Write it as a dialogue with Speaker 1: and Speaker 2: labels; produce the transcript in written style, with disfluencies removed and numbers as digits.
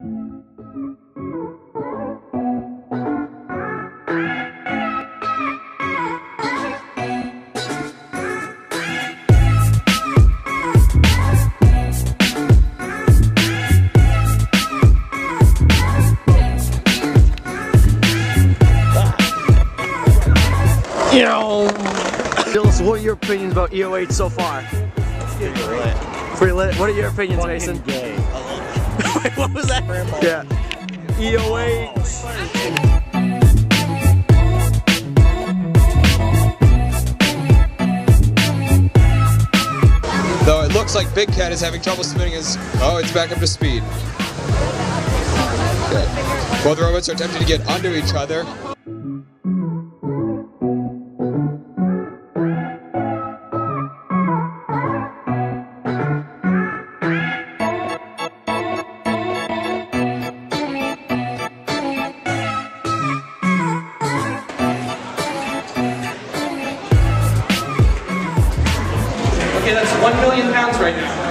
Speaker 1: What are your opinions about EOH so far?
Speaker 2: Pretty lit.
Speaker 1: Pretty lit. What are your opinions,
Speaker 2: Fucking
Speaker 1: Mason?
Speaker 2: Gay.
Speaker 1: Wait, what was that? Yeah. EOH.
Speaker 3: Though it looks like Big Cat is having trouble submitting his... Oh, it's back up to speed. Okay. Both robots are attempting to get under each other.
Speaker 4: Okay, that's 1 million pounds right now.